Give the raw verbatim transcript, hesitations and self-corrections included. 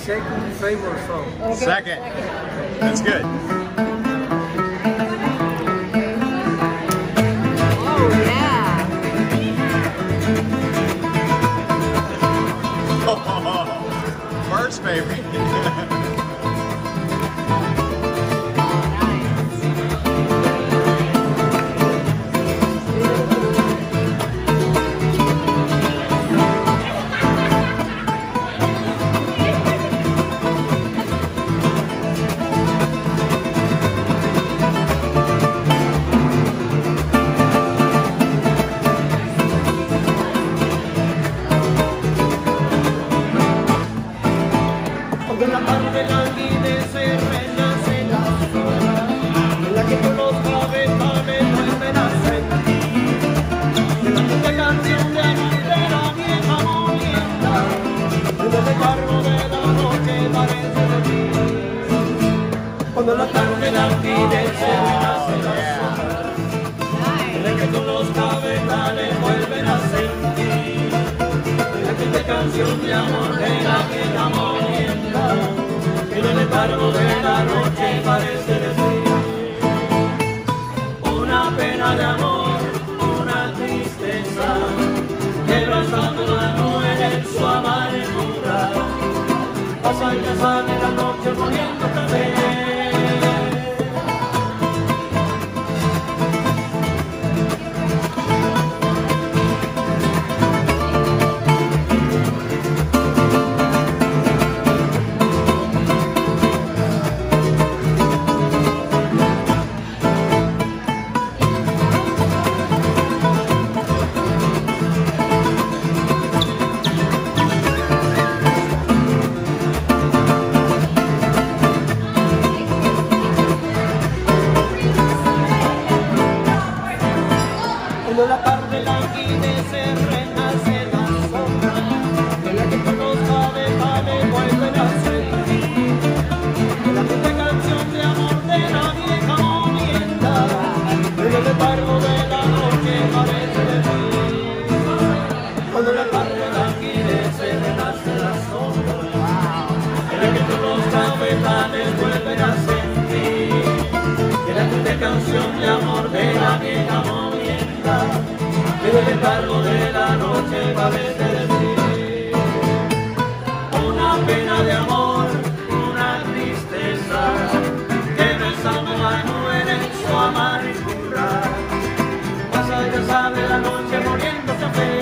second favorite song. Okay. Second. That's good. Oh, yeah. Oh, first favorite. Cuando la tarde languidece, renace la sombra, en la que con los cabezales vuelven a sentir la triste canción de amor de la vieja molienda, en el letargo de la noche parece decir. Cuando la tarde languidece, renace la sombra, en la que con los cabezales vuelven a sentir la triste canción de amor de la vieja molienda, en el letargo de la noche parece decir una pena de amor, una tristeza, quebrantando la nube en su amargura, pasa y ya sale la noche poniendo café. Cuando la tarde languidece, renace la sombra, en la que con los cabezales vuelven a sentir la triste canción de amor de la vieja molienda, en el letargo de la noche parece decir. Cuando la tarde languidece, renace la sombra, en la que con los cabezales vuelven a sentir la triste canción de amor de la vieja molienda, en el letargo de la noche parece decir una pena de amor, una tristeza, que besando la nube en su amargura, pasa y ya sabe la noche muriéndose a fe.